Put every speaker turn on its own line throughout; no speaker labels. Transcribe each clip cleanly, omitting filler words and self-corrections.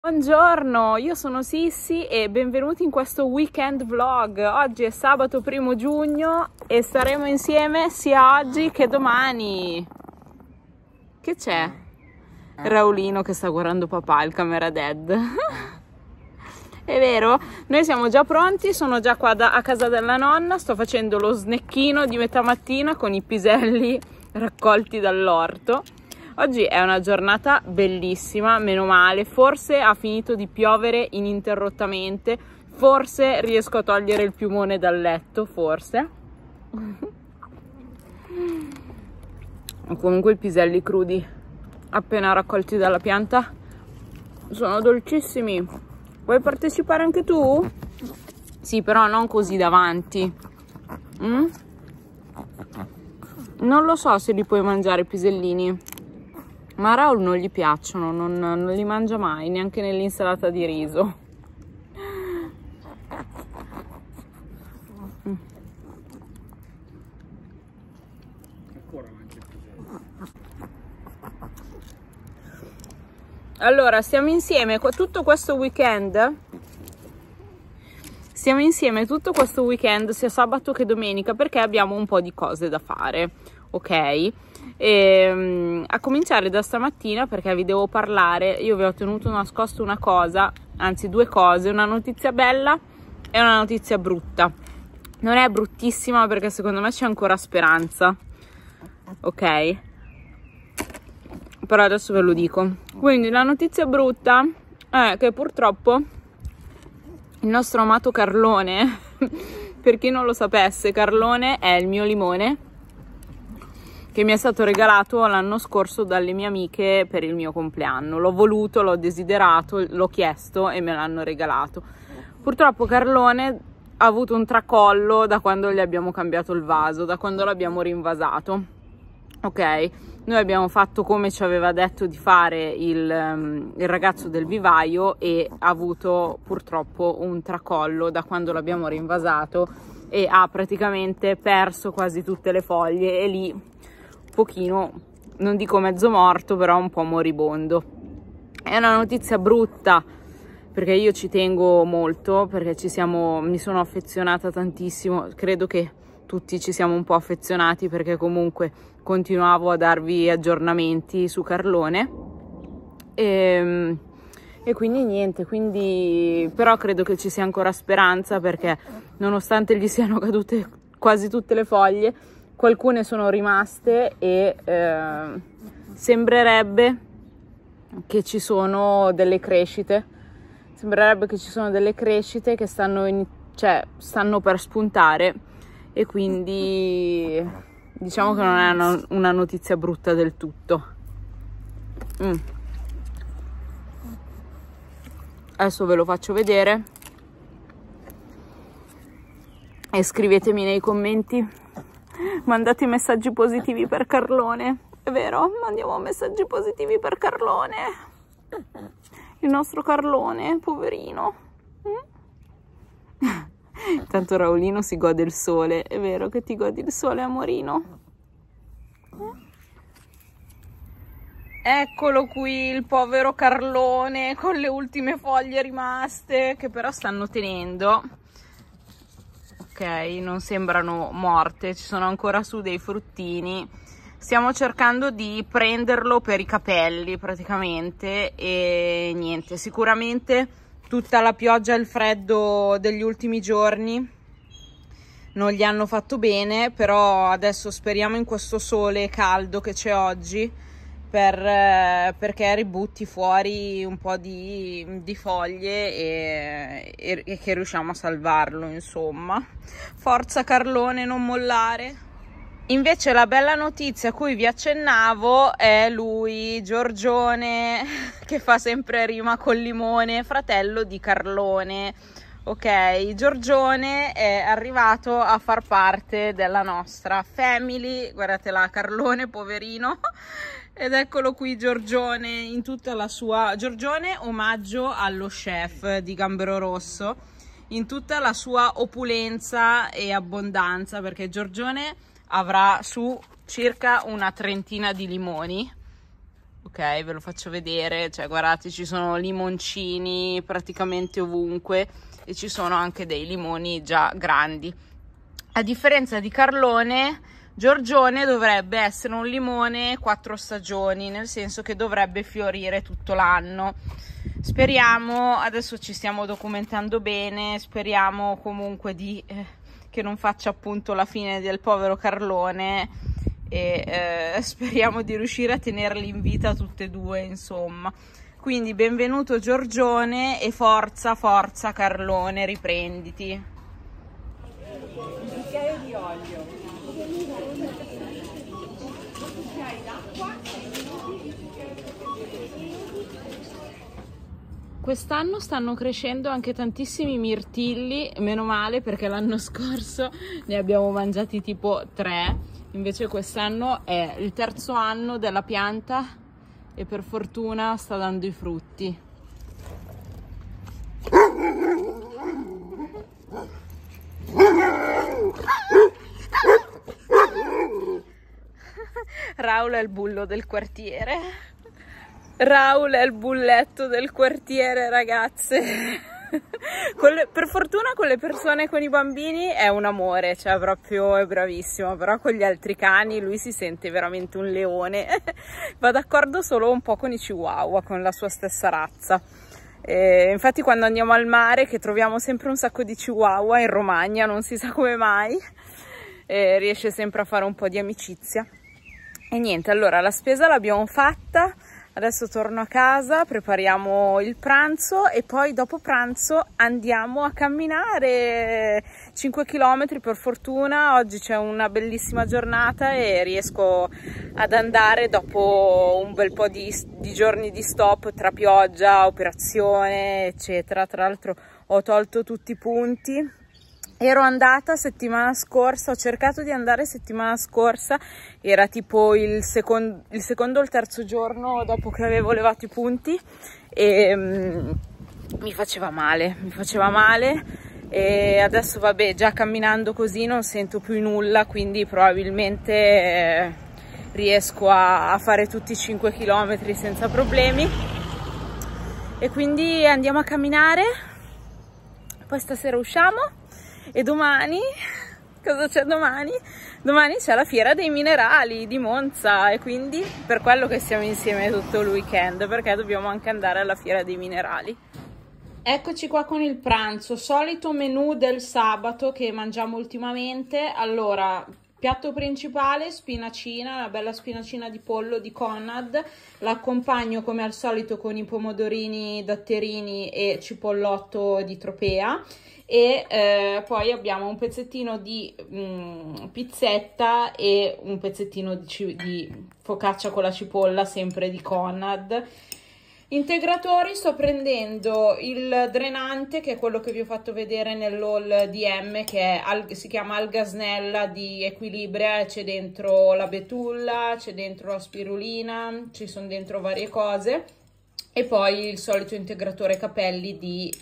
Buongiorno, io sono Sissi e benvenuti in questo weekend vlog. Oggi è sabato 1° giugno e staremo insieme sia oggi che domani. Che c'è? Raulino che sta guardando papà, il camera dad. È vero? Noi siamo già pronti, sono già qua a casa della nonna, sto facendo lo snecchino di metà mattina con i piselli raccolti dall'orto. Oggi è una giornata bellissima, meno male, forse ha finito di piovere ininterrottamente, forse riesco a togliere il piumone dal letto, forse. Comunque i piselli crudi appena raccolti dalla pianta sono dolcissimi. Vuoi partecipare anche tu? Sì, però non così davanti. Non lo so se li puoi mangiare i pisellini. Ma a Raul non gli piacciono, non li mangia mai, neanche nell'insalata di riso. Allora, stiamo insieme tutto questo weekend. Stiamo insieme tutto questo weekend, sia sabato che domenica, perché abbiamo un po' di cose da fare, ok? A cominciare da stamattina, perché vi devo parlare. Io vi ho tenuto nascosto una cosa, anzi due cose, una notizia bella e una notizia brutta. Non è bruttissima perché secondo me c'è ancora speranza, ok? Però adesso ve lo dico. Quindi la notizia brutta è che purtroppo il nostro amato Carlone, per chi non lo sapesse, Carlone è il mio limone che mi è stato regalato l'anno scorso dalle mie amiche per il mio compleanno. L'ho voluto, l'ho desiderato, l'ho chiesto e me l'hanno regalato. Purtroppo Carlone ha avuto un tracollo da quando gli abbiamo cambiato il vaso, da quando l'abbiamo rinvasato. Ok, noi abbiamo fatto come ci aveva detto di fare il ragazzo del vivaio e ha avuto purtroppo un tracollo da quando l'abbiamo rinvasato e ha praticamente perso quasi tutte le foglie e lì pochino, non dico mezzo morto, però un po' moribondo. È una notizia brutta perché io ci tengo molto, perché mi sono affezionata tantissimo, credo che tutti ci siamo un po' affezionati perché comunque continuavo a darvi aggiornamenti su Carlone e quindi niente, però credo che ci sia ancora speranza, perché nonostante gli siano cadute quasi tutte le foglie, alcune sono rimaste e sembrerebbe che ci sono delle crescite. Sembrerebbe che ci sono delle crescite che stanno per spuntare, e quindi diciamo che non è una notizia brutta del tutto. Adesso ve lo faccio vedere e scrivetemi nei commenti. Mandate messaggi positivi per Carlone, è vero? Mandiamo messaggi positivi per Carlone, il nostro Carlone, poverino. Intanto Raulino si gode il sole, è vero che ti godi il sole, amorino? Eccolo qui il povero Carlone con le ultime foglie rimaste, che però stanno tenendo. Ok, non sembrano morte, ci sono ancora su dei fruttini. Stiamo cercando di prenderlo per i capelli praticamente e niente, sicuramente tutta la pioggia e il freddo degli ultimi giorni non gli hanno fatto bene, però adesso speriamo in questo sole caldo che c'è oggi perché ributti fuori un po' di foglie e che riusciamo a salvarlo, insomma. Forza Carlone, non mollare. Invece la bella notizia a cui vi accennavo è lui, Giorgione, che fa sempre rima col limone, fratello di Carlone. Ok, Giorgione è arrivato a far parte della nostra family. Guardate là, Carlone, poverino. Ed eccolo qui Giorgione in tutta la sua... Giorgione, omaggio allo chef di Gambero Rosso, in tutta la sua opulenza e abbondanza, perché Giorgione avrà su circa una trentina di limoni ok? Ve lo faccio vedere, cioè guardate, ci sono limoncini praticamente ovunque e ci sono anche dei limoni già grandi. A differenza di Carlone, Giorgione dovrebbe essere un limone 4 stagioni, nel senso che dovrebbe fiorire tutto l'anno. Speriamo, adesso ci stiamo documentando bene, speriamo comunque che non faccia appunto la fine del povero Carlone e speriamo di riuscire a tenerli in vita tutte e due, insomma. Quindi benvenuto Giorgione e forza, forza Carlone, riprenditi. Un bicchiere di olio, cucchiai d'acqua. Quest'anno stanno crescendo anche tantissimi mirtilli, meno male perché l'anno scorso ne abbiamo mangiati tipo 3, invece quest'anno è il 3° anno della pianta e per fortuna sta dando i frutti. Raul è il bullo del quartiere. Raul è il bulletto del quartiere, ragazze. Per fortuna con le persone, con i bambini è un amore, cioè proprio è bravissimo, però con gli altri cani lui si sente veramente un leone. Va d'accordo solo un po' con i chihuahua, con la sua stessa razza. Infatti quando andiamo al mare, che troviamo sempre un sacco di chihuahua in Romagna, non si sa come mai, riesce sempre a fare un po' di amicizia. E niente, allora la spesa l'abbiamo fatta. Adesso torno a casa, prepariamo il pranzo e poi dopo pranzo andiamo a camminare 5 km per fortuna. Oggi c'è una bellissima giornata e riesco ad andare dopo un bel po' di giorni di stop tra pioggia, operazione, eccetera. Tra l'altro ho tolto tutti i punti. Ero andata settimana scorsa, ho cercato di andare settimana scorsa, era tipo il secondo o il 3° giorno dopo che avevo levato i punti e mi faceva male e adesso vabbè, già camminando così non sento più nulla, quindi probabilmente riesco a fare tutti i 5 km senza problemi e quindi andiamo a camminare, poi stasera usciamo. E domani, cosa c'è domani? Domani c'è la fiera dei minerali di Monza e quindi per quello che siamo insieme tutto il weekend, perché dobbiamo anche andare alla fiera dei minerali. Eccoci qua con il pranzo, solito menù del sabato che mangiamo ultimamente. Allora, piatto principale, spinacina, una bella spinacina di pollo di Conad, l'accompagno come al solito con i pomodorini datterini e cipollotto di Tropea. E poi abbiamo un pezzettino di pizzetta e un pezzettino di focaccia con la cipolla, sempre di Conad. Integratori, sto prendendo il drenante, che è quello che vi ho fatto vedere nell'haul DM, che si chiama Algasnella di Equilibria, c'è dentro la betulla, c'è dentro la spirulina, ci sono dentro varie cose. E poi il solito integratore capelli di...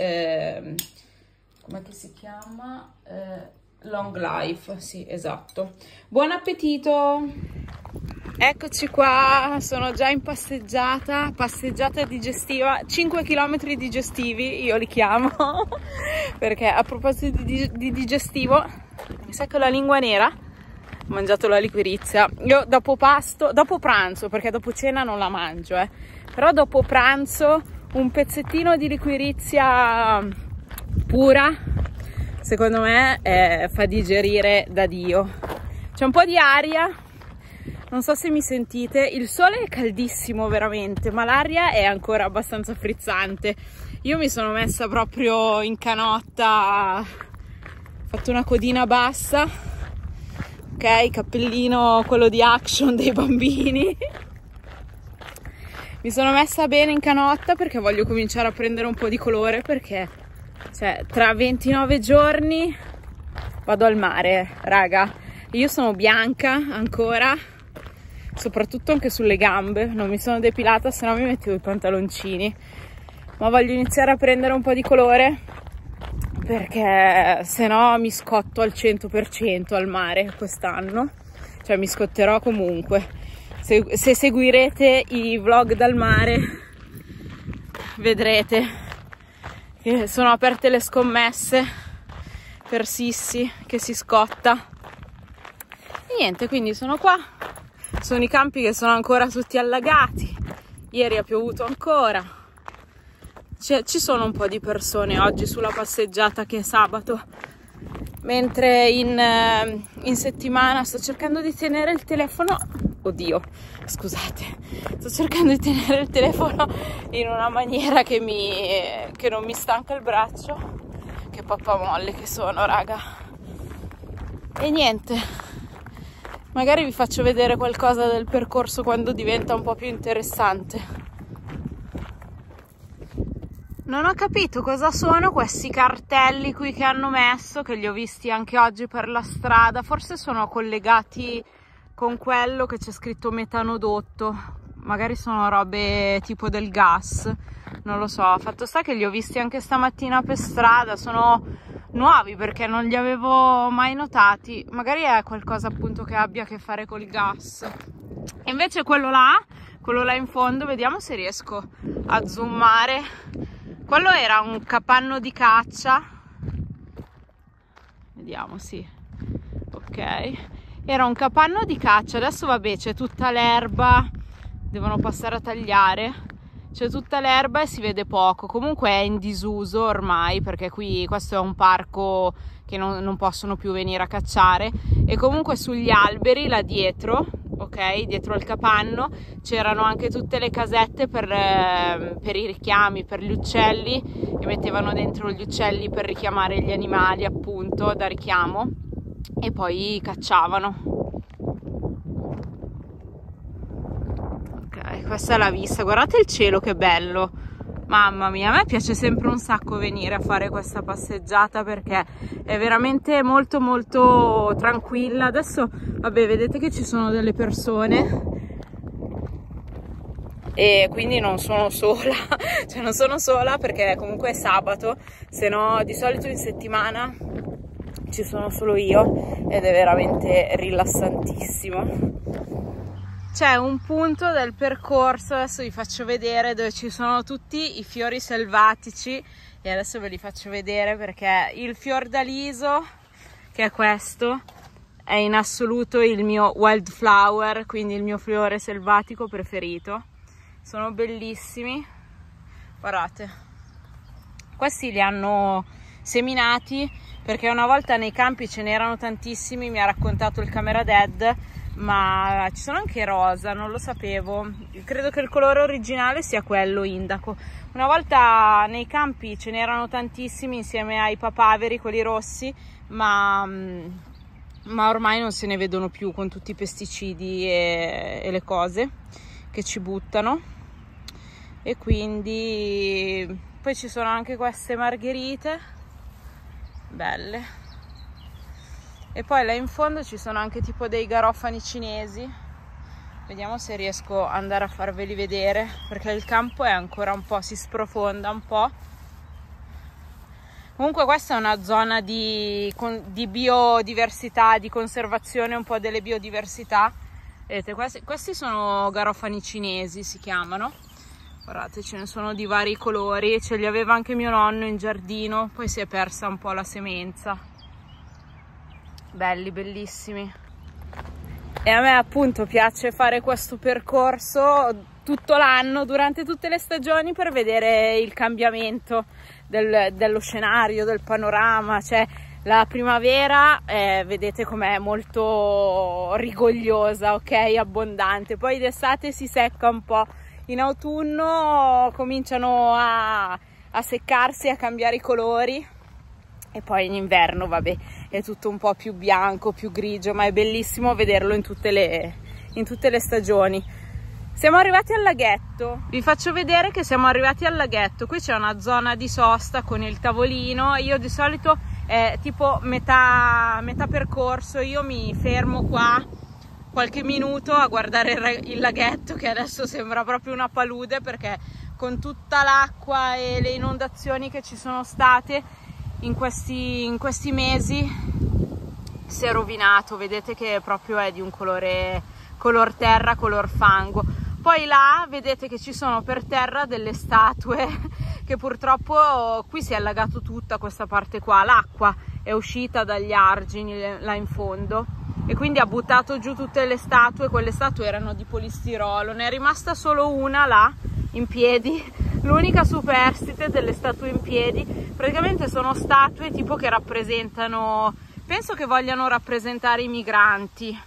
come si chiama? Long Life, sì, esatto. Buon appetito! Eccoci qua, sono già in passeggiata digestiva, 5 km digestivi io li chiamo, perché a proposito di digestivo, mi sa che ho la lingua nera, ho mangiato la liquirizia. Io dopo pranzo, perché dopo cena non la mangio, però dopo pranzo un pezzettino di liquirizia pura, secondo me fa digerire da Dio. C'è un po' di aria, non so se mi sentite, il sole è caldissimo veramente, ma l'aria è ancora abbastanza frizzante. Io mi sono messa proprio in canotta, ho fatto una codina bassa, ok, cappellino quello di Action dei bambini. Mi sono messa bene in canotta perché voglio cominciare a prendere un po' di colore, perché cioè tra 29 giorni vado al mare, raga. Io sono bianca ancora, soprattutto anche sulle gambe, non mi sono depilata, se no mi mettevo i pantaloncini, ma voglio iniziare a prendere un po' di colore perché se no mi scotto al 100% al mare quest'anno, cioè mi scotterò comunque. se seguirete i vlog dal mare vedrete che sono aperte le scommesse per Sissi che si scotta. E niente, quindi sono qua, sono i campi che sono ancora tutti allagati, ieri ha piovuto ancora, ci sono un po' di persone oggi sulla passeggiata che è sabato, mentre in settimana sto cercando di tenere il telefono, oddio scusate, sto cercando di tenere il telefono in una maniera che non mi stanca il braccio, che pappamolle che sono, raga. E niente, magari vi faccio vedere qualcosa del percorso quando diventa un po' più interessante. Non ho capito cosa sono questi cartelli qui che hanno messo, che li ho visti anche oggi per la strada, forse sono collegati con quello che c'è scritto metanodotto, magari sono robe tipo del gas, non lo so. Fatto sta che li ho visti anche stamattina per strada, sono nuovi perché non li avevo mai notati, magari è qualcosa appunto che abbia a che fare col gas. E invece quello là in fondo, vediamo se riesco a zoomare, quello era un capanno di caccia, vediamo, sì, ok, era un capanno di caccia. Adesso vabbè, c'è tutta l'erba, devono passare a tagliare, c'è tutta l'erba e si vede poco, comunque è in disuso ormai perché qui questo è un parco che non possono più venire a cacciare. E comunque sugli alberi là dietro, ok, dietro il capanno c'erano anche tutte le casette per i richiami, per gli uccelli, e mettevano dentro gli uccelli per richiamare gli animali appunto da richiamo, e poi cacciavano. Ok, questa è la vista, guardate il cielo che bello, mamma mia, a me piace sempre un sacco venire a fare questa passeggiata perché è veramente molto molto tranquilla. Adesso vabbè, vedete che ci sono delle persone e quindi non sono sola, cioè non sono sola perché comunque è sabato, se no di solito in settimana ci sono solo io ed è veramente rilassantissimo. C'è un punto del percorso, adesso vi faccio vedere, dove ci sono tutti i fiori selvatici, e adesso ve li faccio vedere perché il fiordaliso, che è questo, è in assoluto il mio wildflower, quindi il mio fiore selvatico preferito. Sono bellissimi, guardate, questi li hanno seminati perché una volta nei campi ce n'erano tantissimi, mi ha raccontato il camera dad, ma ci sono anche rosa, non lo sapevo, credo che il colore originale sia quello indaco. Una volta nei campi ce n'erano tantissimi insieme ai papaveri, quelli rossi, ma ormai non se ne vedono più con tutti i pesticidi e le cose che ci buttano. E quindi poi ci sono anche queste margherite belle. E poi là in fondo ci sono anche tipo dei garofani cinesi, vediamo se riesco ad andare a farveli vedere perché il campo è ancora un po', si sprofonda un po'. Comunque questa è una zona di biodiversità, di conservazione un po' delle biodiversità. Vedete, questi sono garofani cinesi, si chiamano, guardate, ce ne sono di vari colori, ce li aveva anche mio nonno in giardino, poi si è persa un po' la semenza. Belli, bellissimi. E a me appunto piace fare questo percorso tutto l'anno, durante tutte le stagioni, per vedere il cambiamento dello scenario, del panorama. Cioè la primavera vedete com'è molto rigogliosa, ok, abbondante, poi d'estate si secca un po', in autunno cominciano a seccarsi, a cambiare i colori, e poi in inverno vabbè è tutto un po' più bianco, più grigio, ma è bellissimo vederlo in tutte le stagioni. Siamo arrivati al laghetto, vi faccio vedere che siamo arrivati al laghetto. Qui c'è una zona di sosta con il tavolino, io di solito tipo metà percorso io mi fermo qua qualche minuto a guardare il laghetto, che adesso sembra proprio una palude perché con tutta l'acqua e le inondazioni che ci sono state in questi mesi si è rovinato. Vedete che proprio è di un colore color terra, color fango. Poi là vedete che ci sono per terra delle statue che purtroppo qui si è allagato tutta questa parte qua, l'acqua è uscita dagli argini là in fondo e quindi ha buttato giù tutte le statue. Quelle statue erano di polistirolo, ne è rimasta solo una là in piedi, l'unica superstite delle statue in piedi. Praticamente sono statue tipo che rappresentano, penso che vogliano rappresentare i migranti.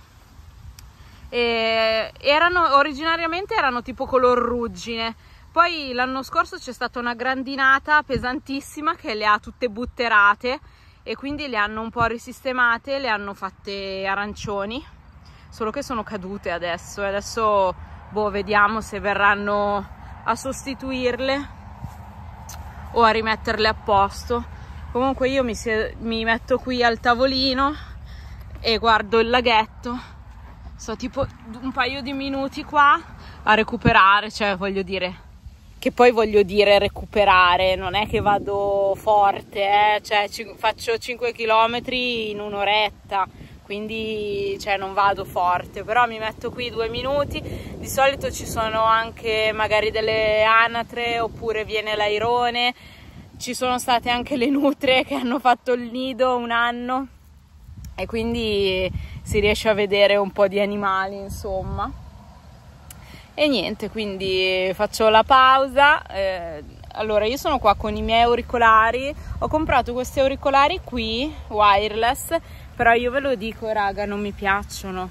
Originariamente erano tipo color ruggine, poi l'anno scorso c'è stata una grandinata pesantissima che le ha tutte butterate e quindi le hanno un po' risistemate, le hanno fatte arancioni, solo che sono cadute adesso. Adesso boh, vediamo se verranno a sostituirle o a rimetterle a posto. Comunque io mi metto qui al tavolino e guardo il laghetto, sto tipo un paio di minuti qua a recuperare, cioè voglio dire recuperare, non è che vado forte, cioè faccio 5 km in un'oretta, quindi cioè non vado forte, però mi metto qui 2 minuti. Di solito ci sono anche magari delle anatre oppure viene l'airone, ci sono state anche le nutrie che hanno fatto il nido un anno e quindi si riesce a vedere un po' di animali, insomma. E niente, quindi faccio la pausa. Allora io sono qua con i miei auricolari, ho comprato questi auricolari qui wireless, però io ve lo dico raga, non mi piacciono,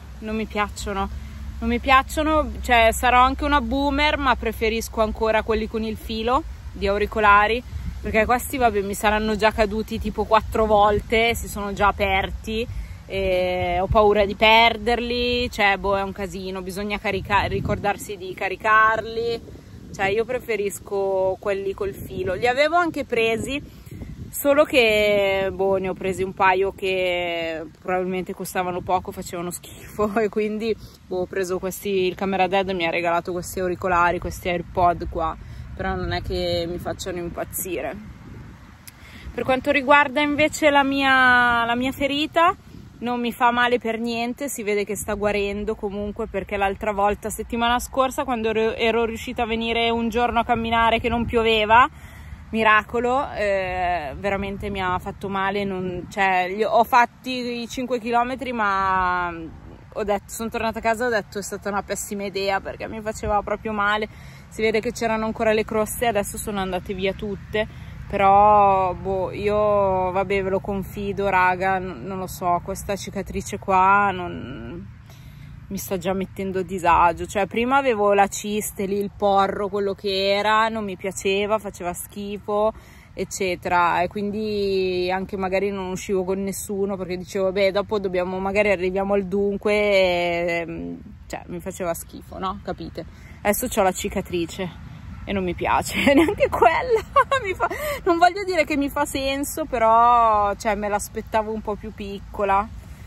cioè sarò anche una boomer ma preferisco ancora quelli con il filo di auricolari, perché questi vabbè mi saranno già caduti tipo 4 volte, si sono già aperti. Ho paura di perderli, cioè boh, è un casino, bisogna ricordarsi di caricarli, cioè io preferisco quelli col filo. Li avevo anche presi, solo che boh, ne ho presi un paio che probabilmente costavano poco, facevano schifo e quindi boh, ho preso questi. Il Camera Dad mi ha regalato questi auricolari, questi AirPod qua, però non è che mi facciano impazzire. Per quanto riguarda invece la mia ferita, non mi fa male per niente, si vede che sta guarendo comunque, perché l'altra volta, settimana scorsa, quando ero riuscita a venire un giorno a camminare che non pioveva, miracolo, veramente mi ha fatto male, ho fatti i 5 km ma sono tornata a casa e ho detto è stata una pessima idea perché mi faceva proprio male. Si vede che c'erano ancora le croste, adesso sono andate via tutte. Però boh, io vabbè ve lo confido raga, non lo so, questa cicatrice qua mi sta già mettendo a disagio. Cioè prima avevo la ciste lì, il porro, quello che era, non mi piaceva, faceva schifo eccetera, e quindi anche magari non uscivo con nessuno perché dicevo beh dopo magari arriviamo al dunque cioè mi faceva schifo, no? Capite? Adesso c'ho la cicatrice e non mi piace neanche quella. Non voglio dire che mi fa senso, però cioè, me l'aspettavo un po' più piccola,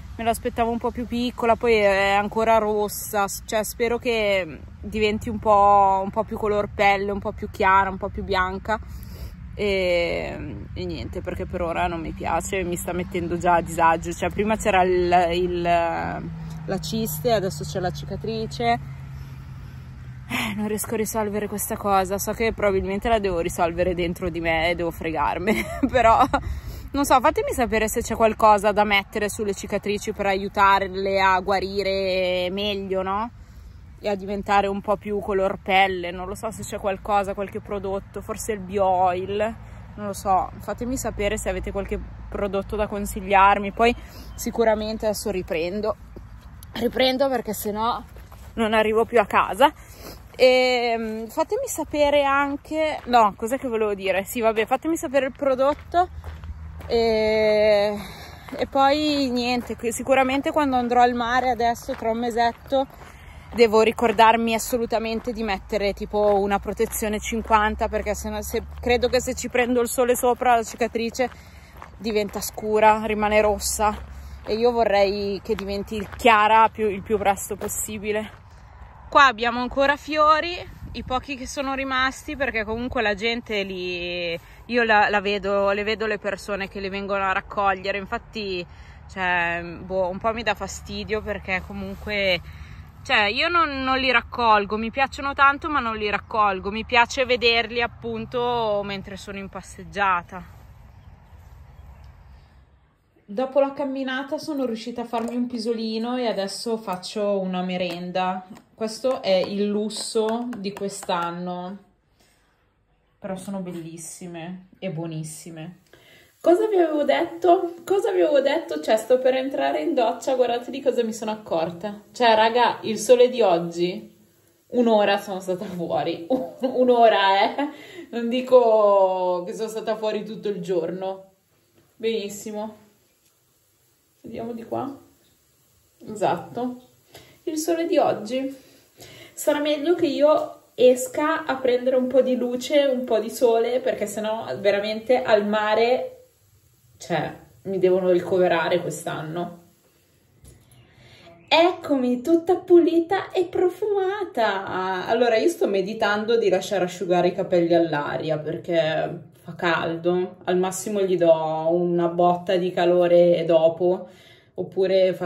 poi è ancora rossa, cioè spero che diventi un po' più color pelle, un po' più chiara, un po' più bianca e niente, perché per ora non mi piace, mi sta mettendo già a disagio. Cioè prima c'era la ciste, adesso c'è la cicatrice. Non riesco a risolvere questa cosa, so che probabilmente la devo risolvere dentro di me e devo fregarmene, però non so, fatemi sapere se c'è qualcosa da mettere sulle cicatrici per aiutarle a guarire meglio, no? E a diventare un po' più color pelle, non lo so se c'è qualcosa, qualche prodotto, forse il bio-oil, non lo so, fatemi sapere se avete qualche prodotto da consigliarmi. Poi sicuramente adesso riprendo perché sennò non arrivo più a casa. E fatemi sapere anche, no, cos'è che volevo dire? Sì, vabbè, fatemi sapere il prodotto e poi niente, sicuramente quando andrò al mare adesso tra un mesetto devo ricordarmi assolutamente di mettere tipo una protezione 50, perché credo che se ci prendo il sole sopra la cicatrice diventa scura, rimane rossa e io vorrei che diventi chiara il più presto possibile. Qua abbiamo ancora fiori, i pochi che sono rimasti, perché comunque la gente io le vedo le persone che le vengono a raccogliere, infatti cioè, boh, un po' mi dà fastidio perché comunque Cioè, io non li raccolgo, mi piacciono tanto ma non li raccolgo, mi piace vederli appunto mentre sono in passeggiata. Dopo la camminata sono riuscita a farmi un pisolino e adesso faccio una merenda. Questo è il lusso di quest'anno, però sono bellissime e buonissime. Cosa vi avevo detto? Cosa vi avevo detto? Cioè, sto per entrare in doccia, guardate di cosa mi sono accorta. Cioè, raga, il sole di oggi, un'ora sono stata fuori. Un'ora, non dico che sono stata fuori tutto il giorno. Benissimo. Vediamo di qua. Esatto. Il sole di oggi. Sarà meglio che io esca a prendere un po' di luce, un po' di sole, perché sennò veramente al mare... Cioè, mi devono ricoverare quest'anno. Eccomi, tutta pulita e profumata. Allora, io sto meditando di lasciare asciugare i capelli all'aria perché fa caldo. Al massimo gli do una botta di calore dopo. Oppure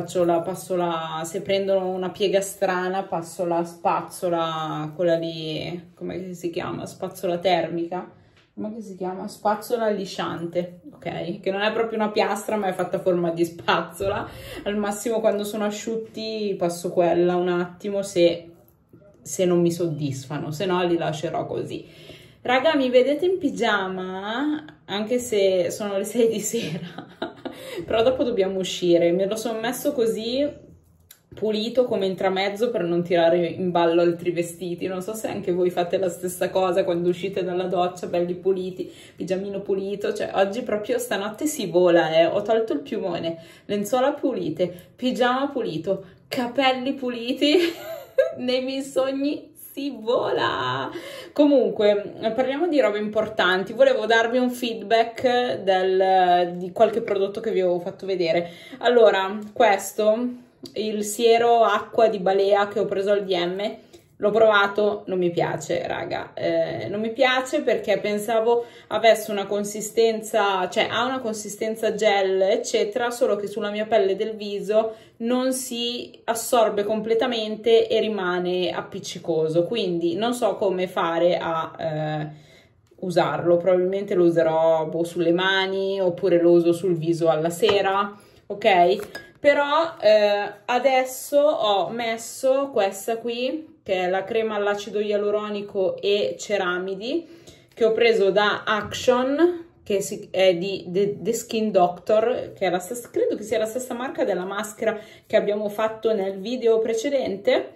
se prendono una piega strana, passo la spazzola, quella lì, come si chiama? Spazzola termica. Come si chiama? Spazzola lisciante, ok? Che non è proprio una piastra, ma è fatta a forma di spazzola. Al massimo quando sono asciutti passo quella un attimo se non mi soddisfano, se no li lascerò così. Raga, mi vedete in pigiama? Anche se sono le 6 di sera, però dopo dobbiamo uscire. Me lo sono messo così... pulito come intramezzo per non tirare in ballo altri vestiti. Non so se anche voi fate la stessa cosa quando uscite dalla doccia, belli puliti, pigiamino pulito. Cioè oggi proprio stanotte si vola, ho tolto il piumone, lenzuola pulite, pigiama pulito, capelli puliti. Nei miei sogni si vola. Comunque parliamo di robe importanti. Volevo darvi un feedback di qualche prodotto che vi avevo fatto vedere. Allora, questo, il siero acqua di Balea che ho preso al DM, l'ho provato, non mi piace, raga. Non mi piace perché pensavo avesse una consistenza, cioè ha una consistenza gel eccetera, solo che sulla mia pelle del viso non si assorbe completamente e rimane appiccicoso, quindi non so come fare a usarlo. Probabilmente lo userò sulle mani oppure lo uso sul viso alla sera, ok? Però adesso ho messo questa qui, che è la crema all'acido ialuronico e ceramidi, che ho preso da Action, che è di The Skin Doctor, che è la stessa, credo che sia la stessa marca della maschera che abbiamo fatto nel video precedente.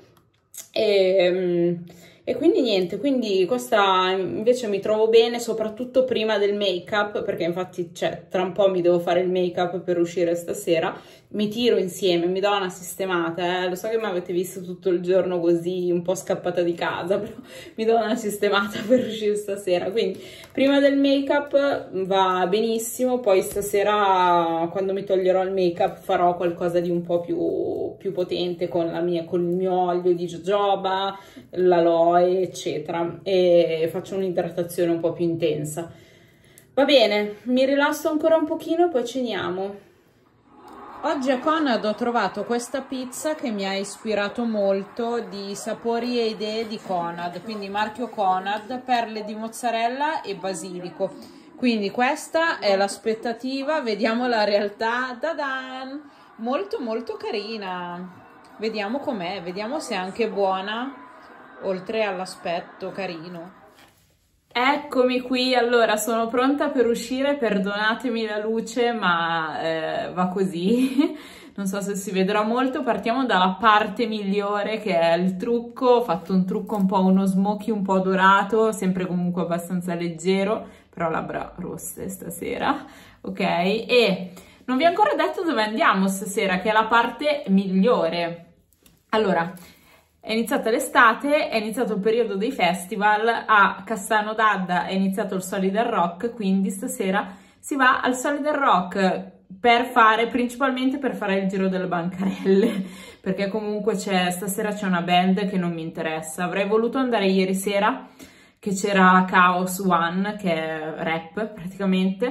E quindi niente, quindi questa invece mi trovo bene, soprattutto prima del make-up, perché infatti tra un po' mi devo fare il make-up per uscire stasera. Mi tiro insieme, mi do una sistemata, lo so che mi avete visto tutto il giorno così un po' scappata di casa, però mi do una sistemata per uscire stasera. Quindi prima del make-up va benissimo, poi stasera quando mi toglierò il make-up farò qualcosa di un po' più potente con il mio olio di jojoba, l'aloe eccetera, e faccio un'idratazione un po' più intensa. Va bene, mi rilasso ancora un pochino e poi ceniamo. Oggi a Conad ho trovato questa pizza che mi ha ispirato molto, di sapori e idee di Conad, quindi marchio Conad, perle di mozzarella e basilico. Quindi questa è l'aspettativa, vediamo la realtà. Da-dan! Molto molto carina. Vediamo com'è, vediamo se è anche buona, oltre all'aspetto carino. Eccomi qui, allora sono pronta per uscire, perdonatemi la luce ma va così, non so se si vedrà molto. Partiamo dalla parte migliore che è il trucco. Ho fatto un trucco un po' uno smoky un po' dorato, sempre comunque abbastanza leggero, però labbra rosse stasera, ok? E non vi ho ancora detto dove andiamo stasera, che è la parte migliore. Allora, è iniziata l'estate, è iniziato il periodo dei festival, a Cassano d'Adda è iniziato il Solid Rock, quindi stasera si va al Solid Rock principalmente per fare il giro delle bancarelle, perché comunque stasera c'è una band che non mi interessa. Avrei voluto andare ieri sera, che c'era Chaos One, che è rap praticamente,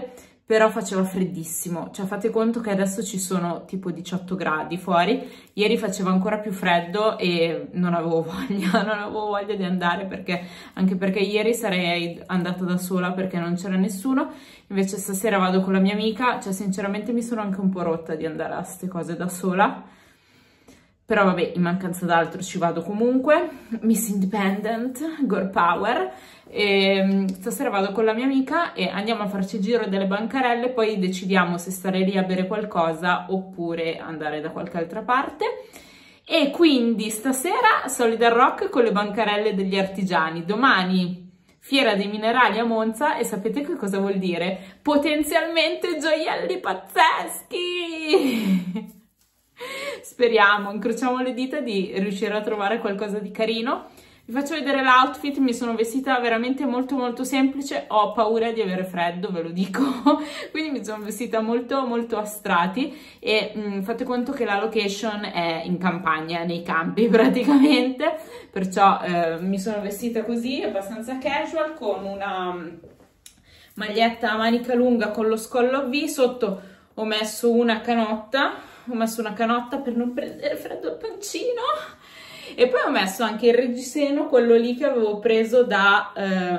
però faceva freddissimo, cioè fate conto che adesso ci sono tipo 18 gradi fuori, ieri faceva ancora più freddo e non avevo voglia, non avevo voglia di andare, anche perché ieri sarei andata da sola perché non c'era nessuno, invece stasera vado con la mia amica, cioè sinceramente mi sono anche un po' rotta di andare a queste cose da sola, però vabbè, in mancanza d'altro ci vado comunque, Miss Independent, Girl Power. E stasera vado con la mia amica e andiamo a farci il giro delle bancarelle, poi decidiamo se stare lì a bere qualcosa oppure andare da qualche altra parte. E quindi stasera Solid Rock con le bancarelle degli artigiani, domani Fiera dei Minerali a Monza, e sapete che cosa vuol dire? Potenzialmente gioielli pazzeschi! Speriamo, incrociamo le dita di riuscire a trovare qualcosa di carino. Vi faccio vedere l'outfit, mi sono vestita veramente molto molto semplice, ho paura di avere freddo, ve lo dico, quindi mi sono vestita molto molto a strati e fate conto che la location è in campagna, nei campi praticamente, perciò mi sono vestita così, abbastanza casual, con una maglietta a manica lunga con lo scollo a V, sotto ho messo una canotta per non prendere freddo al pancino. E poi ho messo anche il reggiseno, quello lì che avevo preso da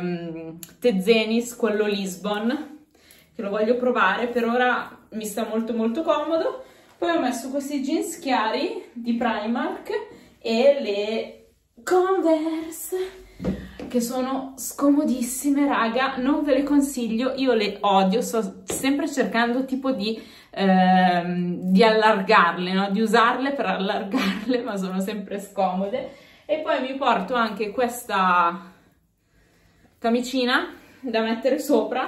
Tezenis, quello Lisbon, che lo voglio provare, per ora mi sta molto molto comodo. Poi ho messo questi jeans chiari di Primark e le Converse, che sono scomodissime, raga, non ve le consiglio, io le odio, sto sempre cercando tipo di allargarle, no? Di usarle per allargarle, ma sono sempre scomode. E poi mi porto anche questa camicina da mettere sopra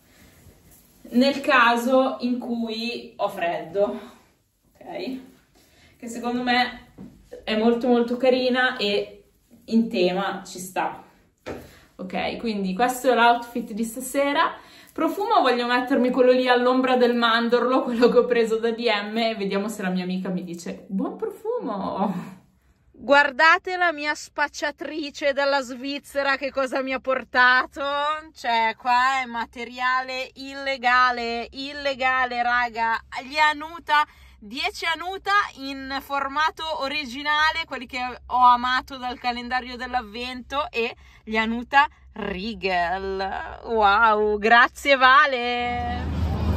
nel caso in cui ho freddo, ok? Che secondo me è molto molto carina e in tema ci sta. Ok, quindi questo è l'outfit di stasera. Profumo, voglio mettermi quello lì all'ombra del mandorlo, quello che ho preso da DM, e vediamo se la mia amica mi dice buon profumo.
Guardate la mia spacciatrice dalla Svizzera che cosa mi ha portato. Cioè, qua è materiale illegale, raga. Gli Hanuta, 10 Hanuta in formato originale, quelli che ho amato dal calendario dell'avvento, e gli Hanuta Regal. Wow, grazie Vale.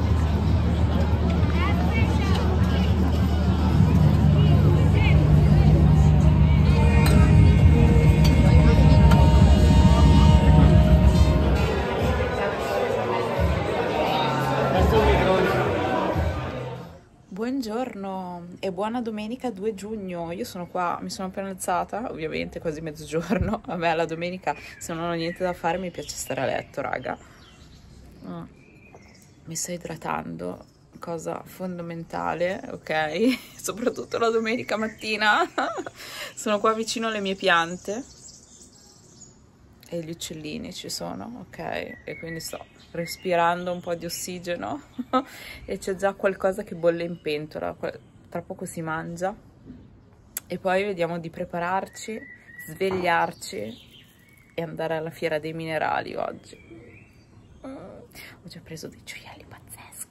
Buongiorno e buona domenica 2 giugno. Io sono qua, mi sono appena alzata, ovviamente quasi mezzogiorno. A me la domenica, se non ho niente da fare, mi piace stare a letto, raga. Mi sto idratando, cosa fondamentale, ok? Soprattutto la domenica mattina. Sono qua vicino alle mie piante e gli uccellini ci sono, ok? E quindi sto respirando un po' di ossigeno e c'è già qualcosa che bolle in pentola, tra poco si mangia e poi vediamo di prepararci, svegliarci e andare alla Fiera dei Minerali oggi. Ho già preso dei gioielli pazzeschi.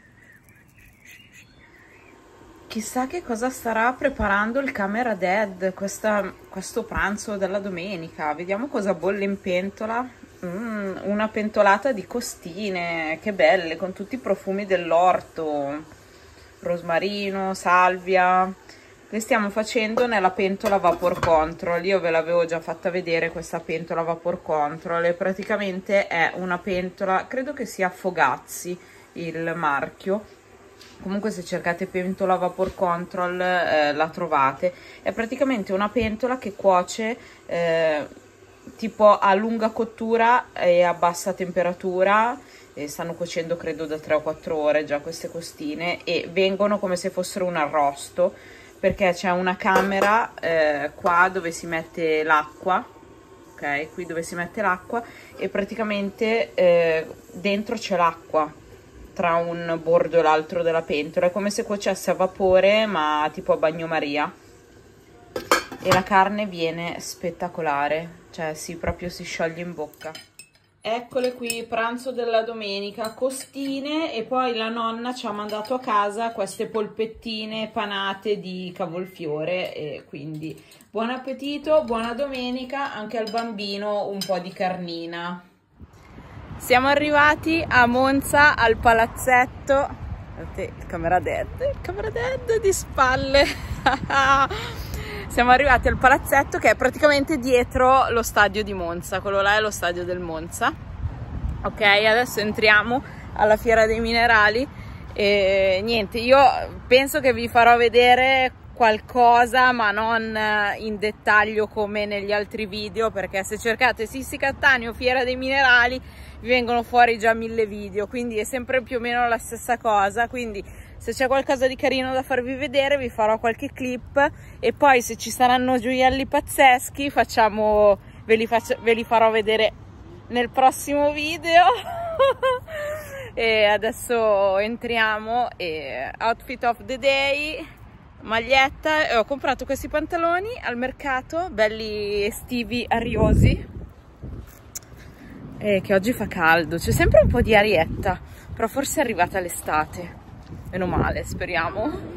Chissà che cosa starà preparando il Camera Dad questo pranzo della domenica. Vediamo cosa bolle in pentola. Una pentolata di costine, che belle, con tutti i profumi dell'orto, rosmarino, salvia. Le stiamo facendo nella pentola Vapor Control. Io ve l'avevo già fatta vedere questa pentola Vapor Control, e praticamente è una pentola, credo che sia Fogazzi il marchio. Comunque se cercate pentola Vapor Control la trovate. È praticamente una pentola che cuoce tipo a lunga cottura e a bassa temperatura, e stanno cuocendo credo da 3 o 4 ore già queste costine, e vengono come se fossero un arrosto, perché c'è una camera qua dove si mette l'acqua, ok, qui dove si mette l'acqua, e praticamente dentro c'è l'acqua tra un bordo e l'altro della pentola, è come se cuocesse a vapore ma tipo a bagnomaria, e la carne viene spettacolare, cioè proprio si scioglie in bocca. Eccole qui, pranzo della domenica, costine, e poi la nonna ci ha mandato a casa queste polpettine panate di cavolfiore, e quindi buon appetito, buona domenica, anche al bambino un po' di carnina. Siamo arrivati a Monza, al palazzetto. Guardate il camera dad di spalle. Siamo arrivati al palazzetto che è praticamente dietro lo stadio di Monza, quello là è lo stadio del Monza. Ok, adesso entriamo alla Fiera dei Minerali e niente, io penso che vi farò vedere qualcosa, ma non in dettaglio come negli altri video, perché se cercate Sissi Cattaneo Fiera dei Minerali vi vengono fuori già 1000 video, quindi è sempre più o meno la stessa cosa. Quindi se c'è qualcosa di carino da farvi vedere vi farò qualche clip, e poi se ci saranno gioielli pazzeschi ve li farò vedere nel prossimo video. E adesso entriamo, e outfit of the day, maglietta, e ho comprato questi pantaloni al mercato, belli estivi, ariosi, e che oggi fa caldo, c'è sempre un po' di arietta, però forse è arrivata l'estate, meno male, speriamo.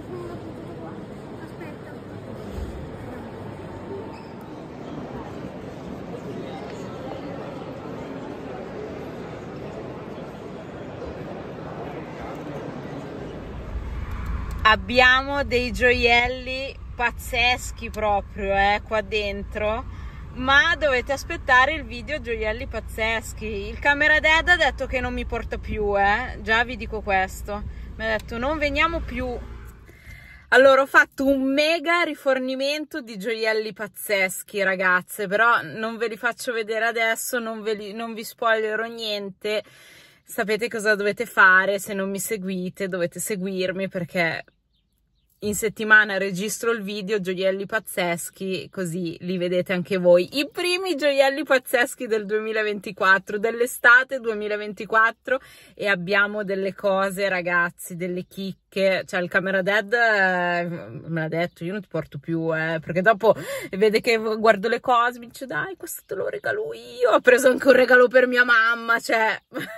Abbiamo dei gioielli pazzeschi proprio qua dentro, ma dovete aspettare il video gioielli pazzeschi. Il camera dad ha detto che non mi porta più, già vi dico questo, mi ha detto non veniamo più. Allora, ho fatto un mega rifornimento di gioielli pazzeschi, ragazze, però non ve li faccio vedere adesso, non vi spoilerò niente. Sapete cosa dovete fare, se non mi seguite dovete seguirmi, perché in settimana registro il video gioielli pazzeschi, così li vedete anche voi. I primi gioielli pazzeschi del 2024, dell'estate 2024, e abbiamo delle cose, ragazzi, delle chicche. Cioè il camera dad me l'ha detto, io non ti porto più, perché dopo vede che guardo le cose, mi dice dai, questo te lo regalo io. Ho preso anche un regalo per mia mamma, cioè...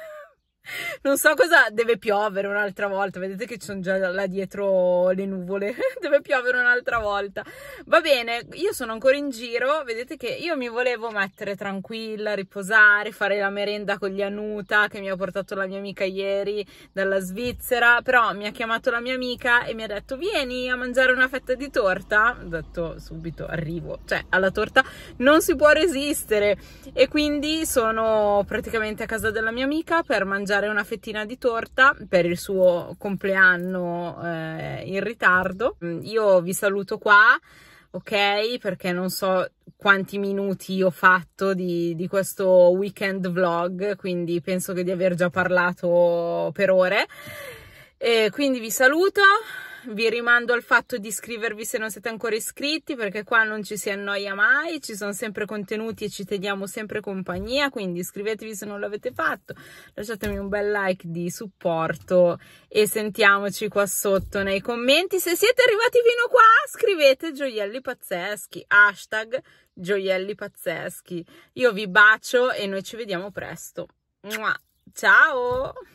Non so cosa, deve piovere un'altra volta, vedete che ci sono già là dietro le nuvole, deve piovere un'altra volta. Va bene, io sono ancora in giro, vedete che io mi volevo mettere tranquilla, riposare, fare la merenda con gli Anuta che mi ha portato la mia amica ieri dalla Svizzera, però mi ha chiamato la mia amica e mi ha detto vieni a mangiare una fetta di torta. Ho detto subito arrivo, cioè alla torta non si può resistere, e quindi sono praticamente a casa della mia amica per mangiare una fettina di torta per il suo compleanno in ritardo. Io vi saluto qua, ok, perché non so quanti minuti ho fatto di questo weekend vlog, quindi penso che di aver già parlato per ore, e quindi vi saluto. Vi rimando al fatto di iscrivervi se non siete ancora iscritti, perché qua non ci si annoia mai, ci sono sempre contenuti e ci teniamo sempre compagnia, quindi iscrivetevi se non l'avete fatto, lasciatemi un bel like di supporto e sentiamoci qua sotto nei commenti. Se siete arrivati fino qua, scrivete gioielli pazzeschi, hashtag gioielli pazzeschi. Io vi bacio e noi ci vediamo presto. Ciao!